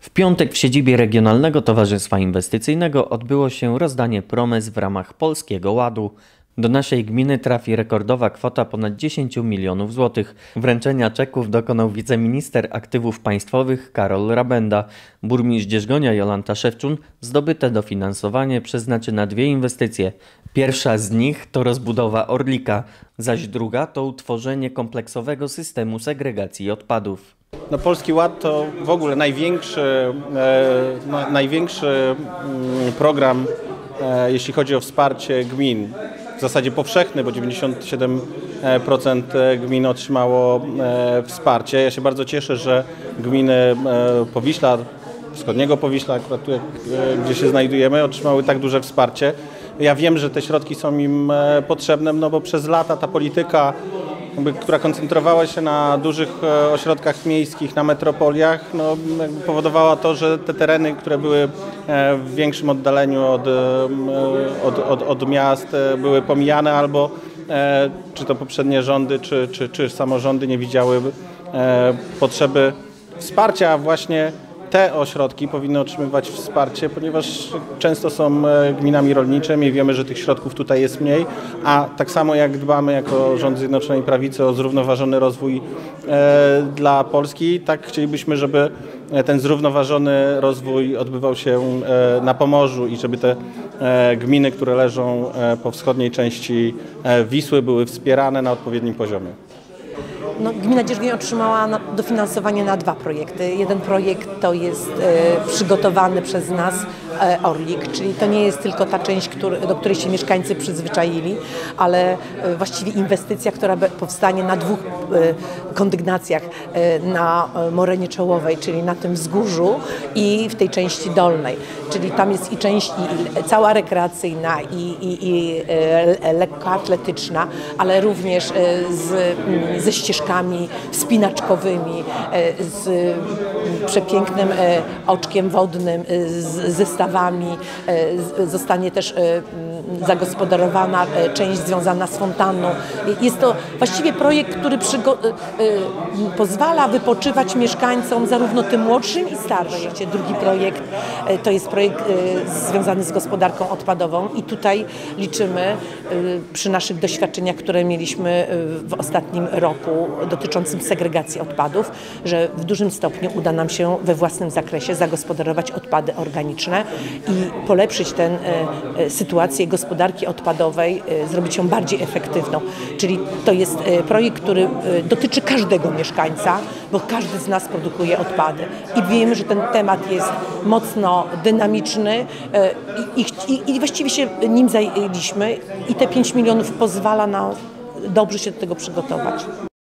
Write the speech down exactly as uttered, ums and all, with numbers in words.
W piątek w siedzibie Regionalnego Towarzystwa Inwestycyjnego odbyło się rozdanie promes w ramach Polskiego Ładu. Do naszej gminy trafi rekordowa kwota ponad dziesięć milionów złotych. Wręczenia czeków dokonał wiceminister aktywów państwowych Karol Rabenda. Burmistrz Dzierżgonia Jolanta Szewczun zdobyte dofinansowanie przeznaczy na dwie inwestycje. Pierwsza z nich to rozbudowa Orlika, zaś druga to utworzenie kompleksowego systemu segregacji odpadów. No, Polski Ład to w ogóle największy, e, na, największy mm, program, e, jeśli chodzi o wsparcie gmin. W zasadzie powszechny, bo dziewięćdziesiąt siedem procent gmin otrzymało e, wsparcie. Ja się bardzo cieszę, że gminy e, Powiśla, wschodniego Powiśla, akurat tu, e, gdzie się znajdujemy, otrzymały tak duże wsparcie. Ja wiem, że te środki są im e, potrzebne, no bo przez lata ta polityka, która koncentrowała się na dużych ośrodkach miejskich, na metropoliach, no, powodowała to, że te tereny, które były w większym oddaleniu od, od, od, od miast, były pomijane albo czy to poprzednie rządy, czy, czy, czy samorządy nie widziały potrzeby wsparcia. Właśnie te ośrodki powinny otrzymywać wsparcie, ponieważ często są gminami rolniczymi i wiemy, że tych środków tutaj jest mniej, a tak samo jak dbamy jako rząd Zjednoczonej Prawicy o zrównoważony rozwój e, dla Polski, tak chcielibyśmy, żeby ten zrównoważony rozwój odbywał się e, na Pomorzu i żeby te e, gminy, które leżą e, po wschodniej części e, Wisły, były wspierane na odpowiednim poziomie. No, gmina Dzierżgoń otrzymała dofinansowanie na dwa projekty. Jeden projekt to jest e, przygotowany przez nas e, Orlik, czyli to nie jest tylko ta część, który, do której się mieszkańcy przyzwyczaili, ale e, właściwie inwestycja, która powstanie na dwóch e, kondygnacjach, e, na Morenie Czołowej, czyli na tym wzgórzu i w tej części dolnej. Czyli tam jest i część i, i cała rekreacyjna i, i, i e, lekkoatletyczna, ale również e, z, ze ścieżkami wspinaczkowymi, z przepięknym oczkiem wodnym, z zestawami. Zostanie też zagospodarowana część związana z fontanną. Jest to właściwie projekt, który pozwala wypoczywać mieszkańcom, zarówno tym młodszym i starszym. Drugi projekt to jest projekt związany z gospodarką odpadową i tutaj liczymy przy naszych doświadczeniach, które mieliśmy w ostatnim roku dotyczącym segregacji odpadów, że w dużym stopniu uda nam się we własnym zakresie zagospodarować odpady organiczne i polepszyć tę sytuację gospodarki odpadowej, zrobić ją bardziej efektywną. Czyli to jest projekt, który dotyczy każdego mieszkańca, bo każdy z nas produkuje odpady. I wiemy, że ten temat jest mocno dynamiczny i, i, i właściwie się nim zajęliśmy i te pięć milionów pozwala nam dobrze się do tego przygotować.